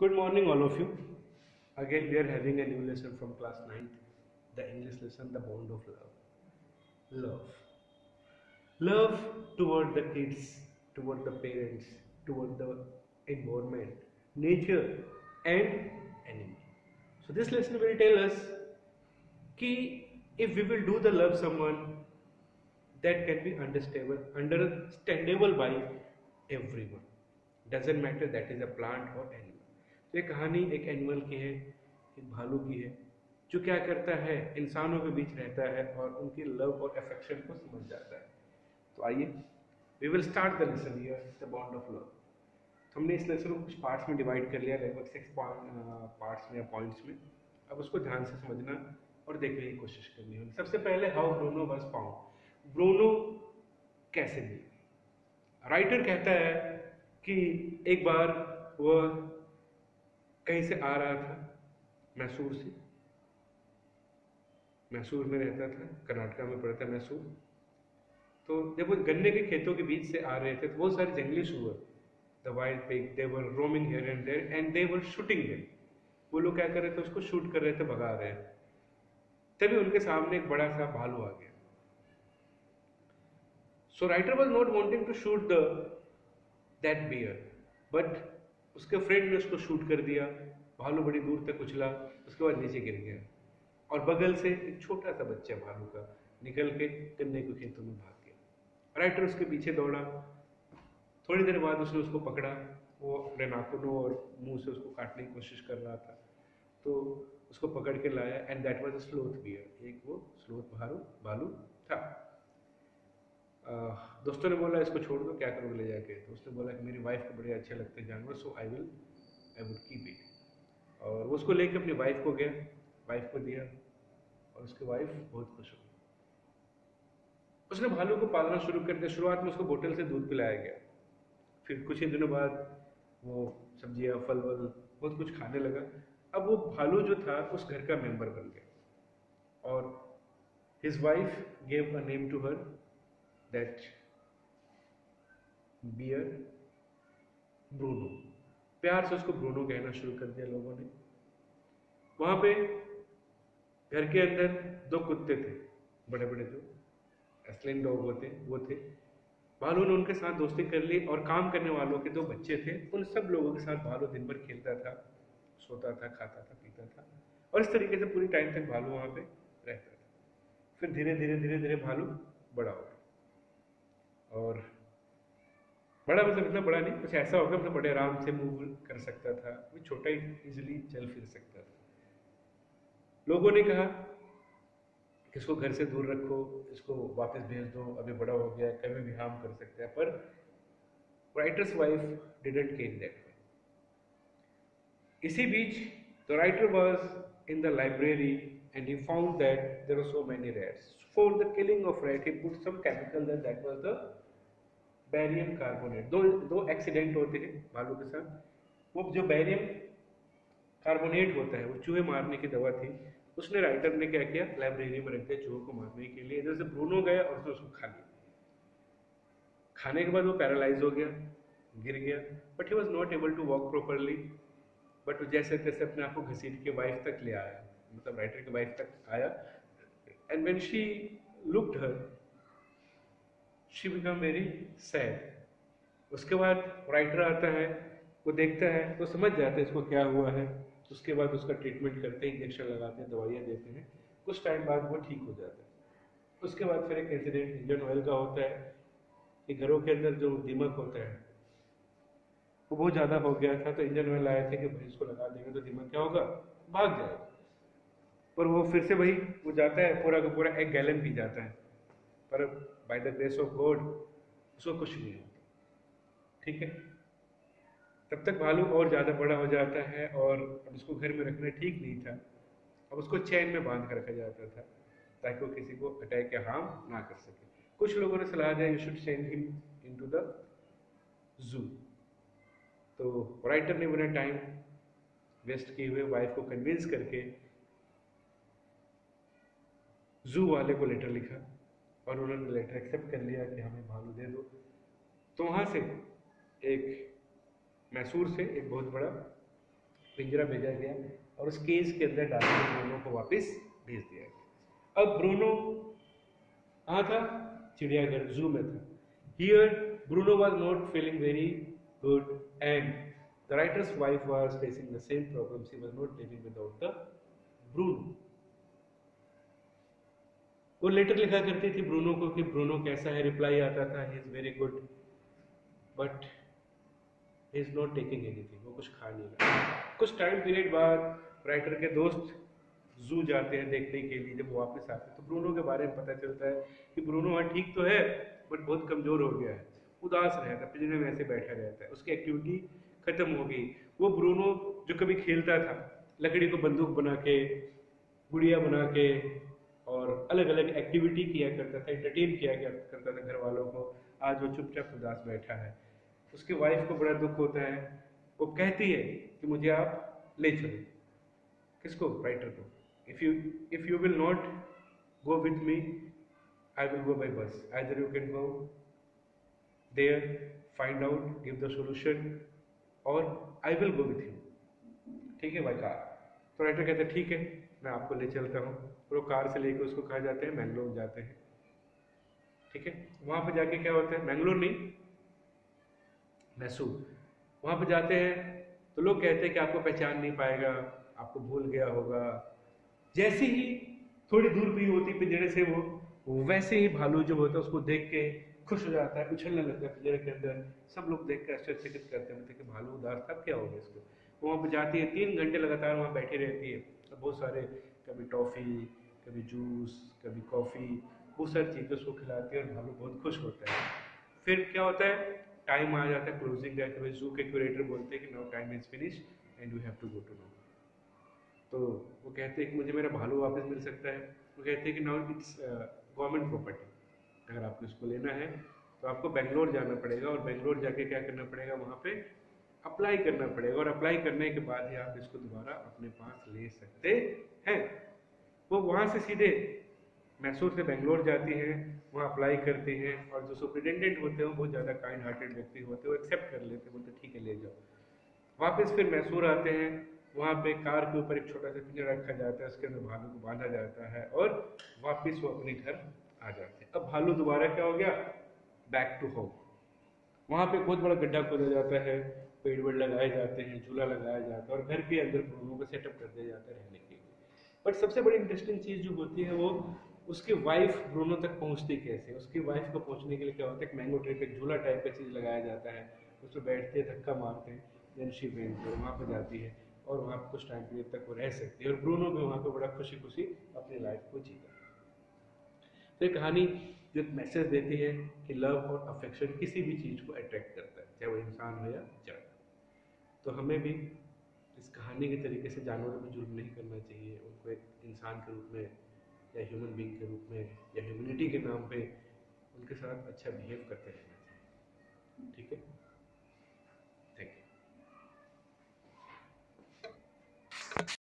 Good morning, all of you. Again, we are having a new lesson from class 9th, the English lesson, The Bond of Love. Love. Love toward the kids, toward the parents, toward the environment, nature, and enemy. So, this lesson will tell us कि if we will do the love someone, that can be understandable by everyone. Doesn't matter that is a plant or animal. तो ये कहानी एक animal की है, एक भालू की है, जो क्या करता है, इंसानों के बीच रहता है और उनकी लव और अफेक्शन को समझ जाता है. तो आइए, we will start the lesson here, the bond of love. तो हमने इस लेसन को कुछ पार्ट्स में डिवाइड कर लिया, लगभग 6 पार्ट्स में या पॉइंट्स में. अब उसको ध्यान से समझना और देखने की कोशिश करनी होगी. सबसे पहले how Bruno was found. Bruno कैसे मिले. राइटर कहता है कि एक बार वह कहीं से आ रहा था, मैसूर से. मैसूर में रहता था, कर्नाटका में पड़ता है मैसूर. तो जब वो गन्ने के खेतों के बीच से आ रहे थे तो बहुत सारे जंगली सुअर, the wild pig, they were roaming here and there and they were shooting them. वो लोग क्या कर रहे थे, उसको शूट कर रहे थे, भगा रहे हैं. तभी उनके सामने एक बड़ा सा भालू आ गया. So writer was not wanting to shoot that bear, but उसके फ्रेंड ने उसको शूट कर दिया. भालू बड़ी दूर तक उछला, उसके बाद नीचे गिर गया और बगल से एक छोटा सा बच्चा भालू का निकल के गन्ने के खेतों में भाग गया. राइटर उसके पीछे दौड़ा. थोड़ी देर बाद उसने उसको पकड़ा. वो अपने नाखूनों और मुंह से उसको काटने की कोशिश कर रहा था, तो उसको पकड़ के लाया and that was a sloth bear. एक वो स्लोथ भालू था. दोस्तों ने बोला इसको छोड़ दो, क्या करोगे ले जाके. तो उसने बोला कि मेरी वाइफ को बड़े अच्छे लगते हैं जानवर, so I would keep it. और वो उसको लेके अपनी वाइफ को गया, वाइफ को दिया और उसकी वाइफ बहुत खुश हो गई. उसने भालू को पालना शुरू कर दिया. शुरुआत में उसको बोतल से दूध पिलाया गया, फिर कुछ ही दिनों बाद वो सब्जियां फल वल बहुत कुछ खाने लगा. अब वो भालू जो था उस घर का मेंबर बन गया और his wife gave a name to her, that bear, Bruno. प्यार से उसको ब्रूनो कहना शुरू कर दिया लोगों ने. वहां पे घर के अंदर 2 कुत्ते थे, बड़े बड़े, जो एस्लिन डॉग होते वो थे. भालू ने उनके साथ दोस्ती कर ली और काम करने वालों के 2 बच्चे थे, उन सब लोगों के साथ भालू दिन भर खेलता था, सोता था, खाता था, पीता था और इस तरीके से पूरी टाइम तक भालू वहां पे रहता था. फिर धीरे धीरे भालू बड़ा हो गया और बड़ा मतलब इतना बड़ा नहीं, कुछ ऐसा हो गया, मतलब बड़े आराम से मूव कर सकता था. वो छोटा ही इजिली चल फिर सकता था. लोगों ने कहा कि इसको घर से दूर रखो, इसको वापस भेज दो, अभी बड़ा हो गया, कभी भी हार्म कर सकता है. पर writer's wife didn't care that way. इसी बीच the writer was in the library and he found that there were so many rats. For the killing of rat, he put some chemical that was the barium carbonate. दो accident होते हैं भालू के साथ. वो जो बैरियम कार्बोनेट होता है वो चूहे मारने की दवा थी. उसने राइटर ने क्या किया, लाइब्रेरी में रख दिया चूहों को मारने के लिए. इधर से ब्रूनो गया और उसने उसको खा लिया. खाने के बाद वो पैरालाइज हो गया, गिर गया, but he was not able to walk properly. But जैसे तैसे अपने आप को घसीट के वाइफ तक ले आया, मतलब राइटर की वाइफ तक आया. And when she looked her, she become very sad. उसके बाद राइटर आता है, वो देखता है तो समझ जाता है इसको क्या हुआ है. उसके बाद उसका ट्रीटमेंट करते हैं, इंजेक्शन लगाते हैं, दवाइयाँ देते हैं. कुछ टाइम बाद वो ठीक हो जाता है. उसके बाद फिर एक इंसिडेंट इंजन ऑयल का होता है कि घरों के अंदर जो दीमक होता है वो बहुत ज़्यादा हो गया था. तो इंजन ऑयल आए थे कि भाई इसको लगा देंगे तो दीमक क्या होगा, भाग जाएगा. पर वो फिर से वही वो जाता है, पूरा का पूरा 1 गैलन पी जाता है. पर by the grace of God उसको कुछ नहीं होता. ठीक है. तब तक भालू और ज़्यादा बड़ा हो जाता है और अब उसको घर में रखना ठीक नहीं था. अब उसको चैन में बांध कर रखा जाता था ताकि वो किसी को अटैक या हार्म ना कर सके. कुछ लोगों ने सलाह दिया you should send him into the zoo. तो राइटर ने बिना टाइम वेस्ट किए हुए वाइफ को कन्विंस करके जू वाले को लेटर लिखा और उन्होंने लेटर एक्सेप्ट कर लिया कि हमें भालू दे दो. तो वहाँ से एक मैसूर से एक बहुत बड़ा पिंजरा भेजा गया और उस केज के अंदर डाल के ब्रूनो को वापस भेज दिया गया। अब ब्रूनो कहाँ था? चिड़ियाघर, जू में था। Here Bruno was not feeling very good and the writer's wife was facing the same problem. She was not living without the Bruno. वो लेटर लिखा करती थी ब्रूनो को कि ब्रूनो कैसा है, रिप्लाई आता था he is very good but he is not taking anything, वो कुछ खा नहीं रहा। कुछ टाइम पीरियड बाद राइटर के दोस्त जू जाते हैं देखने के लिए। जब वो वापस आते हैं तो ब्रूनो के बारे में पता चलता है कि ब्रूनो हाँ ठीक तो है बट बहुत कमजोर हो गया है, उदास रहता है, पिंजरे में ऐसे बैठा रहता है, उसकी एक्टिविटी खत्म हो गई। वो ब्रूनो जो कभी खेलता था, लकड़ी को बंदूक बना के, गुड़िया बना के और अलग अलग एक्टिविटी किया करता था, एंटरटेन किया करता था घर वालों को, आज वो चुपचाप उदास बैठा है। उसकी वाइफ को बड़ा दुख होता है, वो कहती है कि मुझे आप ले चलो। किसको? राइटर को। If you will not go with me I will go by bus, either you can go there, find out, give the solution और I will go with you. ठीक है भाई कार। तो राइटर कहते हैं ठीक है मैं आपको ले चलता हूँ। और वो कार से लेकर उसको कहाँ जाते हैं? मैंगलोर जाते हैं। ठीक है, वहां पे जाके क्या होता है? मैंगलोर नहीं, मैसूर। वहां पे जाते हैं तो लोग कहते हैं कि आपको पहचान नहीं पाएगा, आपको भूल गया होगा। जैसे ही थोड़ी दूर भी होती पिंजरे से वो वैसे ही भालू जो होता है उसको देख के खुश हो जाता है, उछलने लगता है पिंजरे के अंदर। सब लोग देख कर आश्चर्यचकित करते हैं कि भालू उदास था, क्या हो गया इसको। वहाँ पे जाती है, 3 घंटे लगातार वहाँ बैठी रहती है। तो बहुत सारे, कभी टॉफ़ी, कभी जूस, कभी कॉफ़ी, बहुत सारी चीज़ें उसको खिलाती है और भालू बहुत खुश होता है। फिर क्या होता है? टाइम आ जाता है क्लोजिंग का, कि जू के क्यूरेटर बोलते हैं कि now time is finish and you have to go to no. तो वो कहते हैं कि मुझे मेरा भालू वापस मिल सकता है। वो कहते हैं कि नाउ इट्स गवर्नमेंट प्रॉपर्टी, अगर आपको इसको लेना है तो आपको बेंगलोर जाना पड़ेगा और बेंगलोर जाके क्या करना पड़ेगा? वहाँ पे अप्लाई करना पड़ेगा और अप्लाई करने के बाद ही आप इसको दोबारा अपने पास ले सकते हैं। वो वहाँ से सीधे मैसूर से बेंगलोर जाती हैं, वहाँ अप्लाई करती हैं और जो सुपरिटेंडेंट होते हैं वो बहुत ज़्यादा काइंड हार्टेड व्यक्ति होते हैं, वो एक्सेप्ट कर लेते हैं, बोलते ठीक है ले जाओ। वापस फिर मैसूर आते हैं, वहाँ पे कार के ऊपर एक छोटा सा पिंजरा रखा जाता है, उसके अंदर भालू को बांधा जाता है और वापस वो अपने घर आ जाते हैं। अब भालू दोबारा क्या हो गया? Back to home. वहाँ पे बहुत बड़ा गड्ढा खोदा जाता है, पेड़ वेड़ लगाए जाते हैं, झूला लगाया जाता है और घर के अंदर ब्रूनो को सेटअप कर दिया जाता है रहने के लिए। बट सबसे बड़ी इंटरेस्टिंग चीज़ जो होती है वो उसकी वाइफ ब्रूनो तक पहुँचती कैसे। उसकी वाइफ को पहुँचने के लिए क्या होता है? एक मैंगो ट्री पे झूला टाइप का चीज़ लगाया जाता है, उस पर बैठते हैं, धक्का मारते हैं, देन शी वेंट, वहाँ पर जाती है और वहाँ पर कुछ टाइम पीरियड तक वो रह सकती है और ब्रूनो भी वहाँ पर बड़ा खुशी खुशी अपनी लाइफ को जीता। तो ये कहानी जो एक मैसेज देती है कि लव और अफेक्शन किसी भी चीज़ को अट्रैक्ट करता है, चाहे वो इंसान हो या जानवर। तो हमें भी इस कहानी के तरीके से जानवरों पर जुल्म नहीं करना चाहिए, उनको एक इंसान के रूप में या ह्यूमन बीइंग के रूप में या ह्यूमैनिटी के नाम पे उनके साथ अच्छा बिहेव करते रहना चाहिए। ठीक है।